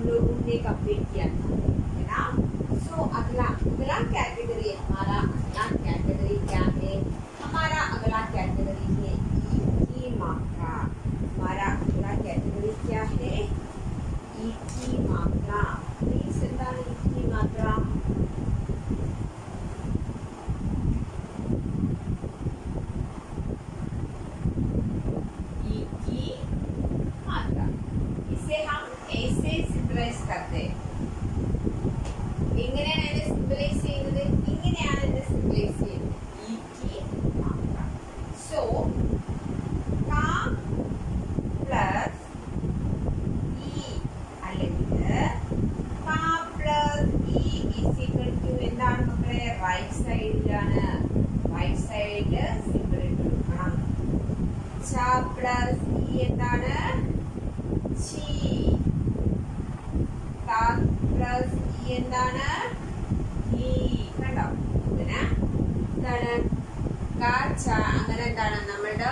लोगों ने कंप्लीट किया था, है ना। सो अगला अगला कैटेगरी हमारा अगला कैटेगरी क्या है? हमारा अगला कैटेगरी है ई की मात्रा। हमारा अगला कैटेगरी क्या है? ई की मात्रा। प्लीज എന്താണ് ई की मात्रा? ई की मात्रा इसे हम ऐसे सिंपलाइज करते हैं। എങ്ങനെയാണ് ഇതിനെ സിംപ്ലൈസ് ചെയ്യുന്നത്? ഇങ്ങനെയാണ് ഇതിനെ സിംപ്ലൈസ് ചെയ്യുന്നത്. ഈ की मात्रा. സോ का പ്ലസ് ഈ അല്ലെങ്കിൽ का പ്ലസ് ഈ ഈസ് ഈക്വൽ ടു എന്താണ് മക്കളെ? റൈറ്റ് സൈഡിലാണ്. റൈറ്റ് സൈഡിൽ സിമ്പിൾ ഇട്ട് കൊടുക്കണം. ച പ്ലസ് ഈ എന്താണ്? ചി. ത പ്ലസ് ഈ എന്താണ്? ഈ. കണ്ടോ? ഇതിന് എന്താണ്? കാച്ച അങ്ങനെ എന്താണ്? നമ്മളുടെ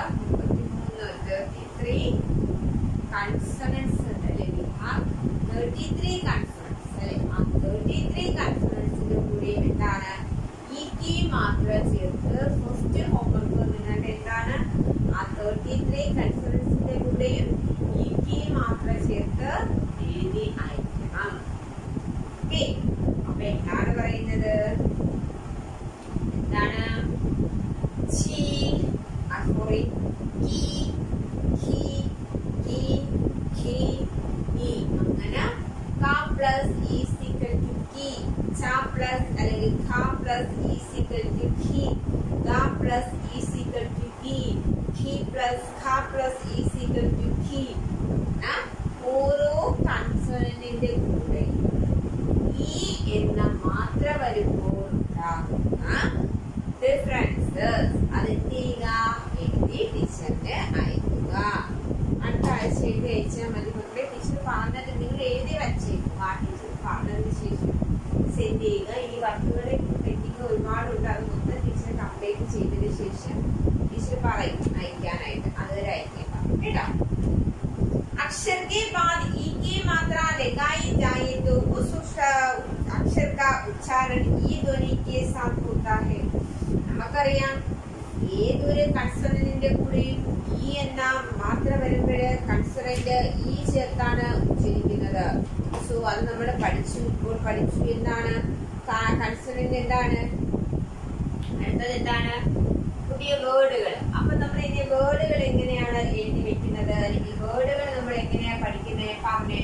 33 കൺസണൻസ് ഉണ്ട് അല്ലെ? 33 കൺസണൻസ് അല്ലെ? ആ 33 കൺസണൻസിന്റെ കൂടെ എന്താണ്? ഈ की മാത്ര ചേർത്ത് ഫസ്റ്റ് ഹോംവർക്ക് നിങ്ങളുടെ എന്താണ്? ആ 33 കൺസണൻസിന്റെ കൂടെയും ഈ की മാത്ര ചേർത്ത് എഴുതി അയക്കണം. ഓക്കെ, അപ്പൊ എന്താണ് പറയുന്നത്? എന്താണ്? ചി സോറി കി ഖി കി ഖി ഈ അങ്ങനെ ക പ്ലസ് ഈസ് ഈക്വൽ ടു കി. ച പ്ലസ് അല്ലെങ്കിൽ ഖ പ്ലസ് ഈസ് ഈക്വൽ ടു ഖി. ഗ പ്ലസ് ഈസ് ഈക്വൽ ടു കി. ഖി പ്ലസ് ഖ പ്ലസ് ഈസ് ഈക്വൽ ടു ഖി. ഓരോ കൺസോണന്റിന്റെ കൂടെ ഈ എന്ന മാത്ര വരുമ്പോൾ ഉണ്ടാകുന്ന ഡിഫറൻസസ് അത് എന്ത് ചെയ്യുക? എഴുതി ടീച്ചറിന് അയക്കുക. അടുത്ത ആഴ്ച എഴുതി അയച്ചാൽ മതി മക്കളെ. ടീച്ചർ പറഞ്ഞത് നിങ്ങൾ എഴുതി വച്ചേക്കുക. ടീച്ചർ പറഞ്ഞതിന് ശേഷം സെൻഡ് ചെയ്യുക. ഈ വർക്കുകളെ പെൻഡിങ് ഒരുപാടുണ്ട്. അത് മൊത്തം ടീച്ചർ കംപ്ലീറ്റ് ചെയ്തതിന് ശേഷം ടീച്ചർ പറയും അയക്കാനായിട്ട്. അതുവരെ അയക്കേണ്ട കേട്ടോ. अक्षर के बाद ई की मात्रा लगाई जाए तो उस अक्षर का उच्चारण ई ध्वनि के साथ होता है. നമുക്കറിയാം ഏതൊരു കൺസണന്റിന്റെ കൂടെയും ഈ എന്ന മാത്ര വരുമ്പോൾ കൺസണന്റ് ഈ ചേർത്താണ് ഉച്ചരിക്കുന്നത്. സോ അത് നമ്മൾ പഠിച്ചു. ഇപ്പോൾ പഠിച്ചു എന്താണ് കൺസണന്റ് എന്താണ്? അടുത്തത് എന്താണ്? പുതിയ വേർഡുകൾ. അപ്പൊ നമ്മൾ ഇനി വേർഡുകൾ എങ്ങനെയാണ് എഴുതി വെക്കുന്നത്? അല്ലെങ്കിൽ വേർഡുകൾ നമ്മൾ എങ്ങനെയാ പഠിക്കുന്നത്? പറഞ്ഞേ.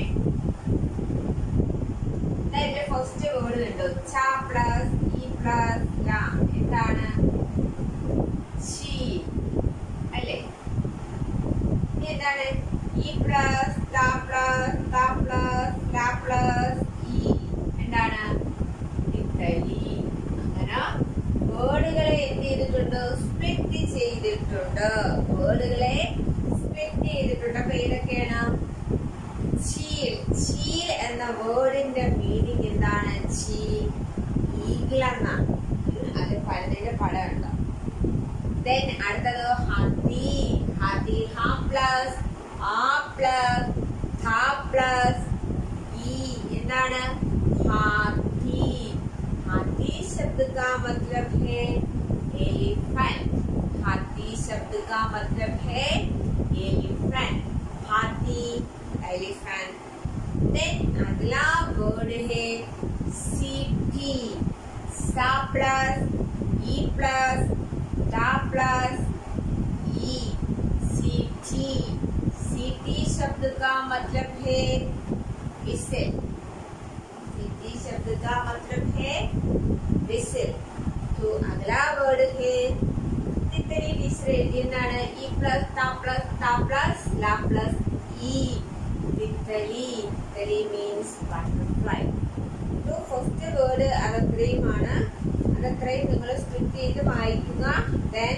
എന്റെ ഫസ്റ്റ് വേർഡ് കണ്ടു. ച പ്ലസ് ഇ പ്ലസ് ല എന്താണ്? ചി അല്ലേ? ഇനി എന്താണ്? ഇ പ്ലസ് ല പ്ലസ് ത പ്ലസ് ല പ്ലസ് ഇ എന്താണ്? ഇറ്റലി. അങ്ങനെ വേർഡുകളെ എന്ത് ചെയ്തിട്ടുണ്ട്? സ്പ്ലിറ്റ് ചെയ്തിട്ടുണ്ട്. വേർഡുകളെ സ്പ്ലിറ്റ് ചെയ്തിട്ടുണ്ട്. അപ്പൊ ഏതൊക്കെയാണ്? ചീൽ. ചീൽ എന്ന വേർഡിന്റെ മീനിങ് എന്താണ്? ചീ ഈഗിൾ എന്നാണ്. അത് പലതിന്റെ പടം ഉണ്ട്. ദെൻ അടുത്തത് ഹതി. ഹതി ഹ പ്ലസ് ആ പ്ലസ് ഥ പ്ലസ് ഈ എന്താണ്? ഹാത്തി. हाथी शब्द का मतलब है एलिफेंट. हाथी शब्द का मतलब है एलिफेंट. हाथी एलिफेंट. देन अगला वर्ड है सीटी. सा प्लस ई प्लस दा प्लस ई. सीटी. सीटी शब्द का मतलब है विसिल. शब्द का मतलब है विसिल. तो अगला वर्ड है तितली. तीसरे എന്താണ്? ഇ പ്ലസ് ത പ്ലസ് ത പ്ലസ് ല പ്ലസ് ഇ. തിത്തലി. തിത്തലി മീൻസ് ബട്ടർഫ്ലൈ. तो ഫസ്റ്റ് വേർഡ് അതത്രയുമാണ്. അതത്രയും നിങ്ങൾ സ്പ്ലിറ്റ് ചെയ്ത് വായിക്കുക. ദെൻ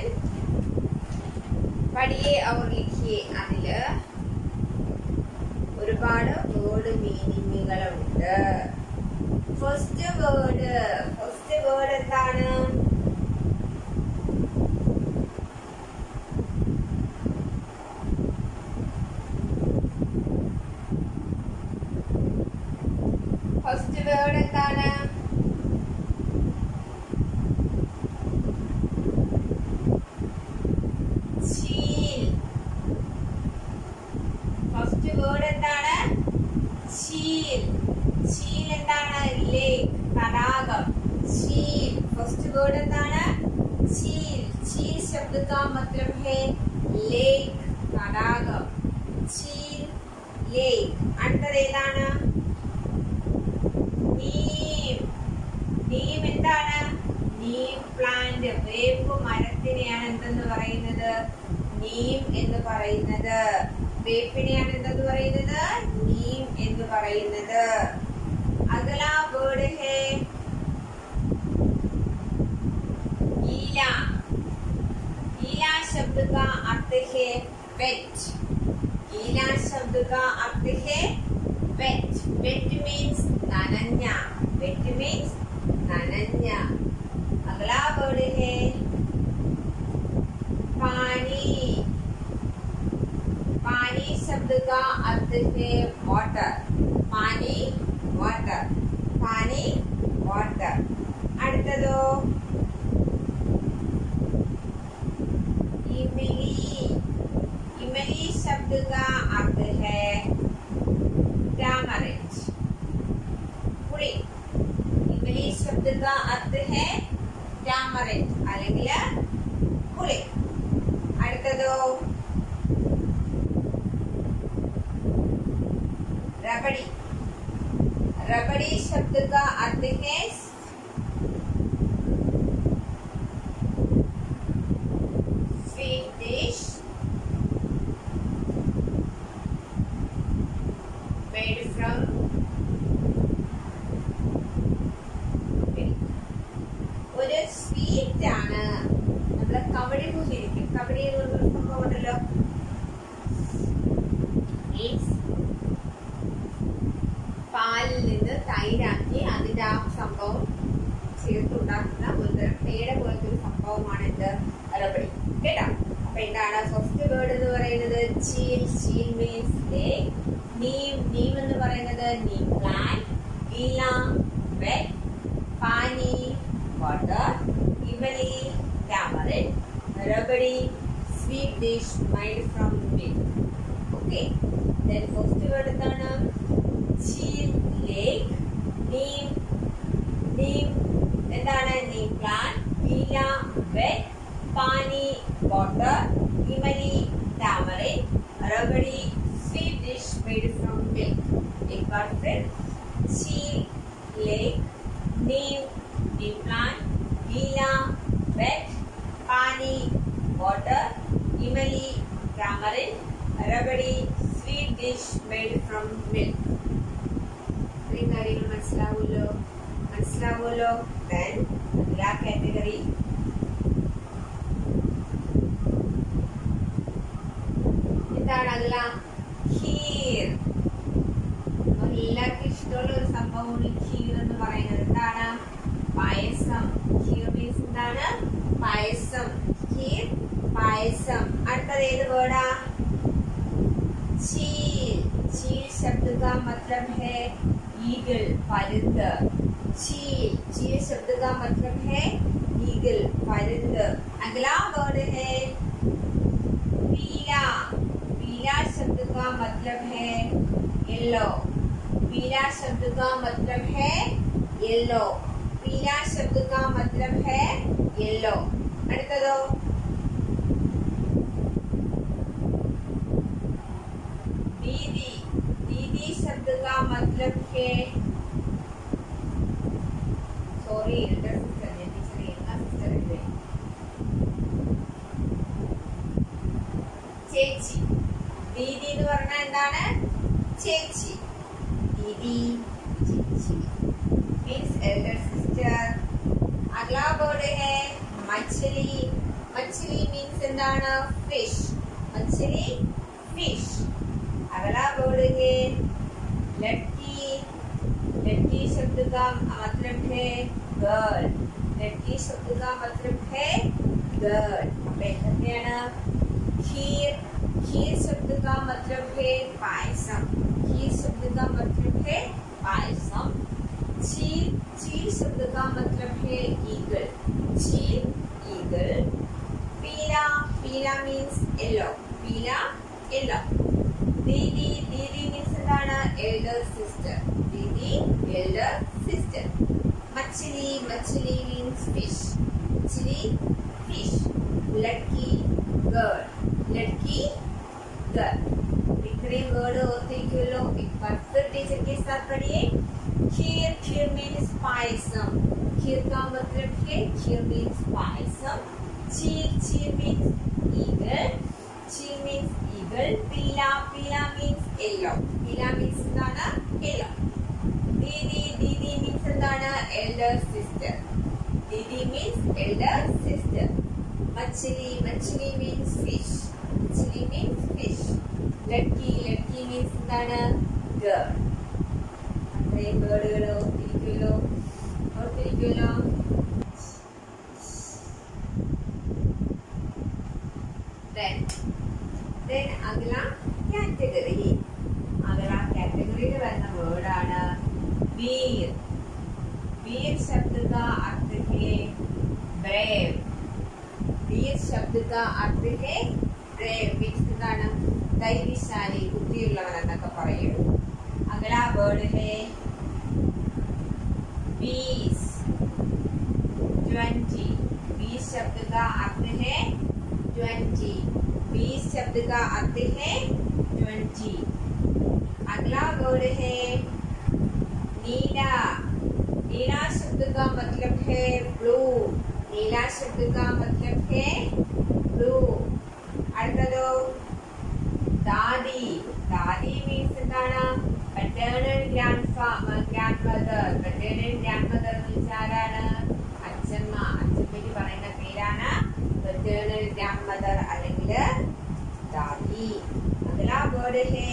പഠിയെ അവർ ലിഖിയെ. അതില് ഒരുപാട് വേർഡ് മീനിങ്ങുകളുണ്ട്. ഫസ്റ്റ് വേർഡ് എന്താണ്? വേർഡ് എന്താണ്? ചീൽ. ചീൽ ശബ്ദ കാ മത്ലബ് ഹേ ലേക്ക്, തടാകം. ചീൽ, ലേക്ക്. അടുത്തത് ഏതാണ്? നീം. നീം എന്താണ്? നീം പ്ലാന്റ്, വേപ്പ് മരത്തിനെയാണ് എന്തെന്ന് പറയുന്നത്? നീം എന്ന് പറയുന്നത്. വേപ്പിനെയാണ് എന്തെന്ന് പറയുന്നത്? നീം എന്ന് പറയുന്നത്. അഗലാ വേർഡ് ഹേ गीला. गीला शब्द का अर्थ है wet. गीला शब्द का अर्थ है wet. Wet means ननन्या. Wet means ननन्या. अगला वर्ड है पानी. पानी शब्द का अर्थ है water. पानी, water. पानी, water. അടുത്തതോ इमली. इमली शब्द का अर्थ है टैमरिंड, पुളി. इमली शब्द का अर्थ है टैमरिंड അല്ലെങ്കിൽ പുളി. അടുത്തതോ रबड़ी. रबड़ी शब्द का अर्थ है sweet dish made from milk. ഒരു സ്വീറ്റ് ആണ്. നമ്മള് കബഡി പൂജിരിക്കും. കബഡി എന്ന് പറഞ്ഞ സംഭവം ഉണ്ടല്ലോ. പാലിൽ നിന്ന് തൈരാക്കി അതിന്റെ ആ സംഭവം ചേർത്തുണ്ടാക്കുന്ന ഒരുതരം പേട പോലത്തെ ഒരു സംഭവമാണ് ഇത് റബഡി. കേട്ടോ? അപ്പൊ എന്താണ് ഫസ്റ്റ് വേർഡ് എന്ന് പറയുന്നത്? ചീൽ. ചീൽ മീൻസ് ലേക്ക്. നീം. നീം എന്ന് പറയുന്നത് നീം പ്ലാന്റ്. ഗീല, വെറ്റ്. പാനി, വാട്ടർ. ഇമലി, ടാമറിൻഡ്. റബഡി, sweet dish made from milk. Okay. Then first word എന്താണ്? ചീൽ, ലേക്ക്. നീം. നീം എന്താണ്? നീം പ്ലാന്റ്. ഗീല, വെറ്റ്. पानी, water. इमली, tamarind. रबड़ी, sweet dish made from milk. एक बार फिर चील, लेक, नीम, नीम प्लांट, गीला, वेट, पानी, water. इमली, tamarind. रबड़ी, sweet dish made from milk. इतनी കാര്യങ്ങൾ മനസ്സിലാവുമല്ലോ. Then अगला कैटेगरी अगला खीर. എല്ലാവർക്കും ഇഷ്ടമുള്ള ഒരു സംഭവമാണ് ഖീർ എന്ന് പറയുന്നത്. എന്താണ്? പായസം. ഖീർ മീൻസ് എന്താണ്? പായസം. ഖീർ, പായസം. അടുത്തത് ഏത് വേർഡാ? ചീൽ. ചീൽ शब्द का मतलब है ईगल, പരുന്ത്. चील. चील शब्द का मतलब है ईगल, പരുന്ത്. अगला वर्ड है पीला. पीला शब्द का मतलब है येलो. पीला शब्द का मतलब है येलो. पीला शब्द का मतलब है येलो. അടുത്തതോ दीदी. दीदी शब्द का मतलब है सॉरी एल्डर सिस्टर. ടീച്ചർ എന്ന സിസ്റ്റർ ഇല്ലേ? ചേച്ചി. ദീദി എന്ന് പറഞ്ഞാൽ എന്താണ്? ചേച്ചി. ദീദി, ചേച്ചി means elder sister. अगला वर्ड है मछली. मछली means എന്താണ്? fish. मछली, fish. अगला वर्ड है लड़की. लड़की शब्द का मतलब है गर्ल. लड़की शब्द का मतलब है गर्ल. खीर. खीर शब्द का मतलब है पायसम. खीर शब्द का मतलब है पायसम. चील. चील शब्द का मतलब है ईगल. चील, ईगल. पीला. पीला मीन्स येलो. पीला, येलो. दीदी. दीदी मीन्स എന്താണ്? elder sister. दीदी, elder sister. मछली. मछली मीन्स fish. मछली फिश, लड़की गर्ल, लड़की गर्ल। इतने वर्ड ഓർത്തിരിക്കുമല്ലോ. परफेक्ट टीचर के साथ पढ़िए। खीर, खीर मीन्स पायसम, खीर का मतलब है खीर मीन्स पायसम। चीर, चीर मीन्स ईगल, चीर मीन्स ईगल। पीला, पीला मीन्स येलो, पीला मीन्स എന്താണ് येलो। दीदी, दीदी मीन्स എന്താണ് elder sister, दीदी मीन्स elder sister। मछली, मछली मीन्स fish, मछली मीन्स fish। लड़की, लड़की मीन्स എന്താണ് girl। അത്രയും വേർഡുകൾ ഓർത്തിരിക്കുമല്ലോ, ഓർത്തിരിക്കുമല്ലോ। Then अगला कैटेगरी, अगला कैटेगरी വരുന്ന വേർഡാണ് वीर। वीर शब्द का अर्थ है brave, वीर शब्द का अर्थ है brave मीन्स എന്താണ് ധൈര്യശാലി, ബുദ്ധിയുള്ളവൻ എന്നൊക്കെ പറയും। अगला वर्ड है 20, 20। 20 शब्द का अर्थ है 20, 20 शब्द का अर्थ है 20। अगला वर्ड है नीला। नीला शब्द का मतलब है ब्लू, नीला शब्द का मतलब है ब्लू। അടുത്തതോ दादी, दादी मीन्स എന്താണ് paternal grandmother, paternal grandmother means ആരാണ് അച്ഛമ്മ, അച്ഛമ്മയ്ക്ക് പറയുന്ന പേരാണ് paternal grandmother അല്ലെങ്കിൽ दादी। अगला वर्ड है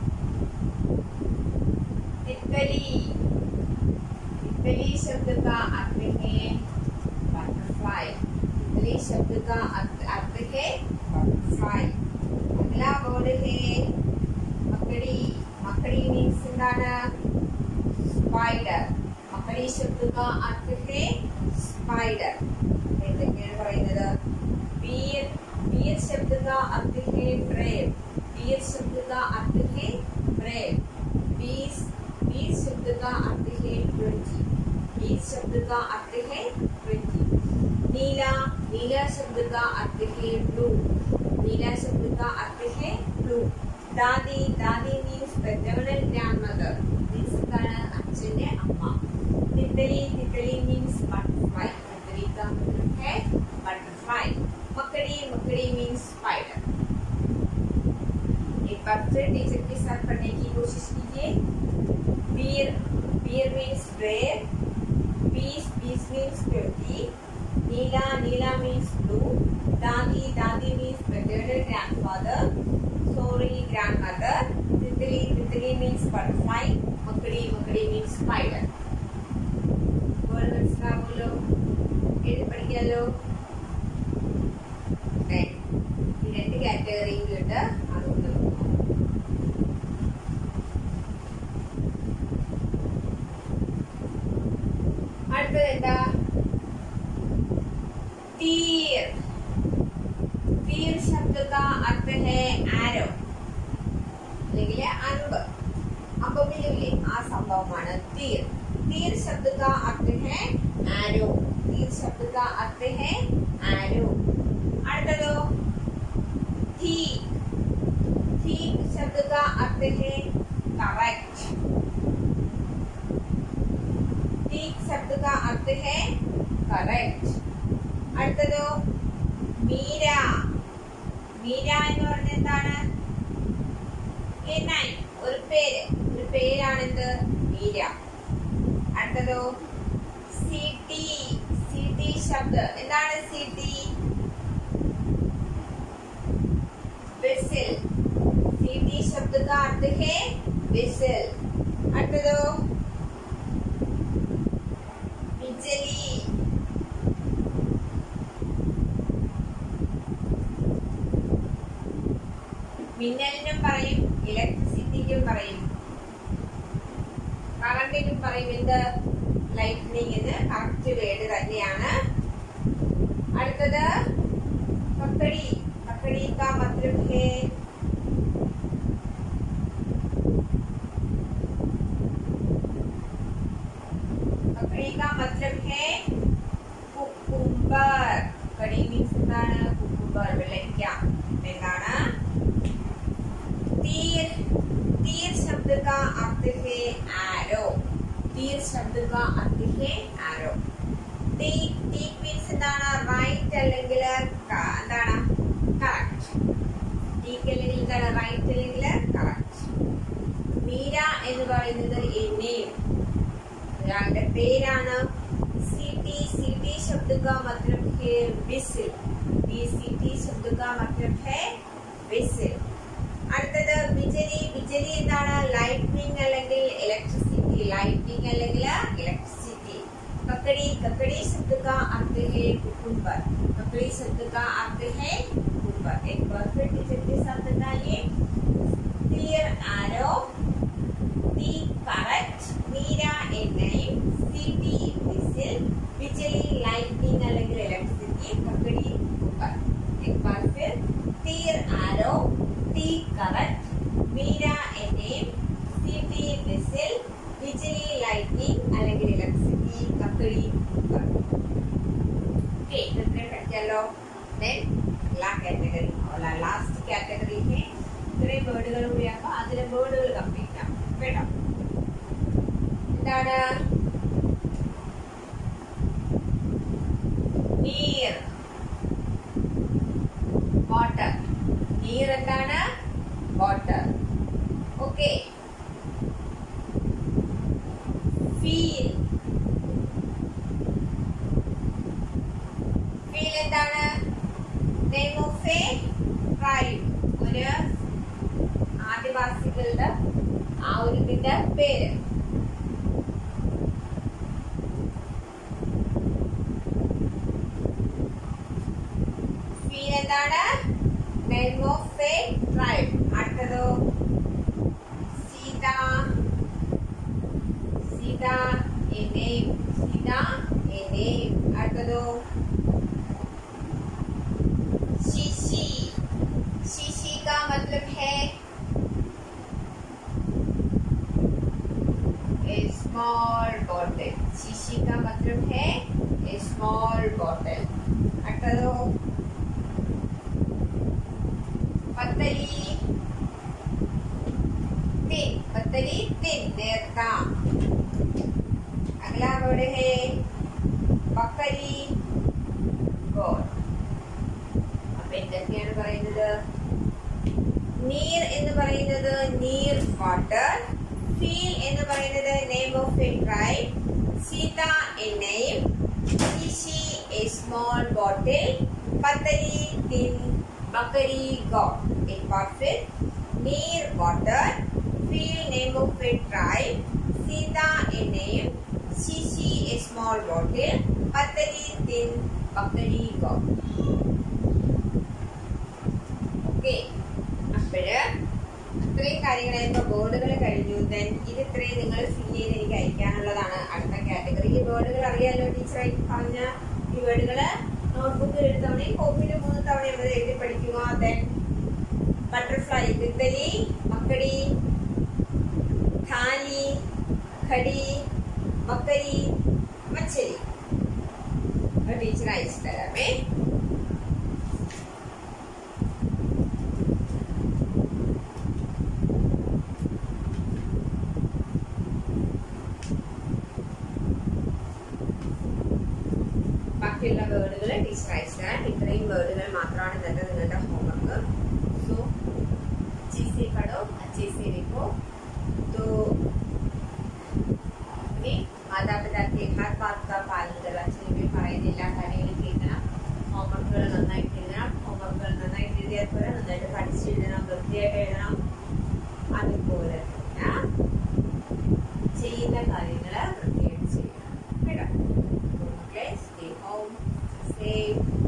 तितली। तितली शब्द का अर्थ है बटरफ्लाई, तितली शब्द का अर्थ है बटरफ्लाई। अगला वर्ड है मकड़ी। मकड़ी मीन्स എന്താണ് സ്പൈഡർ, മക്കടി ശബ്ദ का अर्थ है स्पाइडर। എന്തൊക്കെയാണ് പറയുന്നത് वीर, वीर शब्द का अर्थ है brave, वीर शब्द का अर्थ है brave। 20, 20 शब्द का अर्थ है 20, 20 शब्द का अर्थ है 20। नीला, नीला शब्द का अर्थ है ब्लू, नीला शब्द का अर्थ है ब्लू। दादी, दादी मीन्स paternal grandmother, मीन्स എന്താണ് അച്ഛന്റെ അമ്മ। तितली, तितली मीन्स butterfly, तितली का मतलब है butterfly। मकड़ी, मकड़ी मीन्स स्पाइडर। एक बार फिर टीचर के साथ पढ़ने की कोशिश कीजिए। वीर, वीर मीन्स brave, 20, 20 मीन्स 20। नीला, नीला मीन्स ब्लू। दादी, दादी means paternal grandfather, sorry grandmother। तितली, तितली मीन्स butterfly। मकड़ी, मकड़ी मीन्स spider। वर्ड മനസ്സിലാ बोलो, എഴുതി പഠിക്കാലോ। രണ്ട് കാറ്റഗറിയും ഉണ്ട്, അതുകൊണ്ട് അടുത്തത് എന്താ तीर। तीर शब्द का अर्थ है ആരോ അല്ലെങ്കിൽ അമ്പ്, അമ്പമില്ലേ ആ സംഭവമാണ് तीर। तीर शब्द का अर्थ है ആരോ, तीर शब्द का अर्थ है ആരോ। അടുത്തതോ ठीक, ठीक शब्द का अर्थ है करेक्ट, ठीक शब्द का अर्थ है करेक्ट। അടുത്തതോ മീര, മീര എന്ന് പറഞ്ഞ എന്താണ് ഒരു പേര്, ഒരു പേരാണെന്ത് മീര। അടുത്തതോ സിറ്റി, സിറ്റി ശബ്ദ എന്താണ് സിറ്റി विसल, सीटी शब्द का अर्थ है विसल। അടുത്തതോ बिजली, മിന്നലിനും പറയും ഇലക്ട്രിസിറ്റിക്കും പറയും കറണ്ടിനും പറയും എന്ത് ലൈറ്റ്നിങ് എന്ന് കറക്റ്റ് വേർഡ് തന്നെയാണ്। അടുത്തത് പക്കടി, पकड़ी का मतलब है पकड़ी का मतलब है कुकुम्बर, तीर, तीर शब्द का अर्थ है arrow. तीर शब्द का अर्थ है arrow. Take, take means എന്താണ്? Right അല്ലെങ്കിൽ എന്താണ്? Correct. Take അല്ലെങ്കിൽ എന്താണ്? Right അല്ലെങ്കിൽ correct. മീര എന്ന് പറയുന്നത് a name. ഒരാളുടെ പേരാണ്. सिटी, सिटी शब्द का मतलब है whistle. ये सिटी शब्द का मतलब है whistle. അടുത്തത് बिजली, बिजली എന്താണ്? ലൈറ്റ്നിങ് അല്ലെങ്കിൽ ഇലക്ട്രിസിറ്റി. ലൈറ്റ്നിങ് അല്ലെങ്കിൽ ഇലക്ട്രിസിറ്റി. ककड़ी, ककड़ी शब्द का अर्थ है कुकुम्बर. ककड़ी शब्द का अर्थ है कुकुम्बर. एक बार फिर टीचर के साथ बताइए. clear arrow, the correct, Meera a name, city whistle, बिजली lightning അല്ലെങ്കിൽ इलेक्ट्रिसिटी, ककड़ी कुकर. एक बार फिर तीर arrow, the correct, Meera a name, city whistle, बिजली lightning അല്ലെങ്കിൽ इलेक्ट्रिसिटी, ककड़ी कुकर. ओके, इतने പഠിച്ചല്ലോ. then la category और last category है ഇത്രയും വേർഡുകൾ കൂടിയാകുമ്പോൾ അതിലെ വേർഡുകൾ കംപ്ലീറ്റ് ആവും കേട്ടോ. എന്താണ്? നീർ, വാട്ടർ. നീർ എന്താണ്? വാട്ടർ. ഓക്കെ. ഫീൽ, ഫീൽ എന്താണ്? Name of a tribe. ഒരു ആദിവാസികളുടെ ആ ഒരു ഇതിന്റെ പേര്. ഫീൽ എന്താണ്? Name of a tribe. അടുത്തതോ Sita, Sita a name. Sita a name. അടുത്തതോ शीशी, शीशी का मतलब है a small bottle. शीशी का मतलब है a small bottle. अटलो पतली, thin, पतली thin देरता. अगला वर्ड है बकरी, गोट. എന്തൊക്കെയാണ് പറയുന്നത്? നീർ എന്ന് പറയുന്നത് നീർ, വാട്ടർ. ഫീൽ എന്ന് പറയുന്നത് name of a tribe. Sita a name. शीशी എ സ്മോൾ ബോട്ടിൽ. പത്തരി തിൻ. ബക്കരി ഗോട്ട്. एक बार फिर നീർ वाटर, फील name of a tribe, Sita a name, शीशी ए स्मॉल बॉटिल, पतरी तिन, बकरी गॉट. ഇത്രയും കാര്യങ്ങളായപ്പോ ബോർഡുകൾ കഴിഞ്ഞു. ദെൻ ഇത് ഇത്രയും നിങ്ങൾ ഫിൽ ചെയ്ത് എനിക്ക് അയക്കാനുള്ളതാണ്. അടുത്ത കാറ്റഗറി വേർഡുകൾ അറിയാലോ. ടീച്ചറായി പറഞ്ഞ ഈ വേർഡുകള് നോട്ട്ബുക്കിൽ ഒരു തവണയും കോപ്പിയിൽ 3 തവണ നമ്മൾ എഴുതി പഠിക്കുക. ദെൻ ബട്ടർഫ്ലൈ, തിത്തലി, മക്കടി, थाली, खड़ी, बकरी, मछली. और टीचर इस तरह में ബാക്കിയുള്ള വേർഡുകൾ ടീച്ചർ അയച്ചാൽ ഇത്രയും വേർഡുകൾ മാത്രമാണ് ഇന്നത്തെ നിങ്ങളുടെ ഹോംവർക്ക്. സോ अच्छे से पढ़ो, अच्छे से लिखो. तो अपने माता पिता के हर बात का पालन करना चाहिए. പറയുന്ന എല്ലാ കാര്യങ്ങളും കേൾക്കണം. ഹോംവർക്കുകൾ നന്നായിട്ട് എഴുതണം. ഹോംവർക്കുകൾ നന്നായിട്ട് എഴുതിയാൽ പോലെ നന്നായിട്ട് പഠിച്ചെഴുതണം, വൃത്തിയായിട്ട് എഴുതണം. അതുപോലെ തന്നെ ചെയ്യുന്ന കാര്യങ്ങൾ വൃത്തിയായിട്ട് ചെയ്യണം കേട്ടോ. Stay home, stay safe.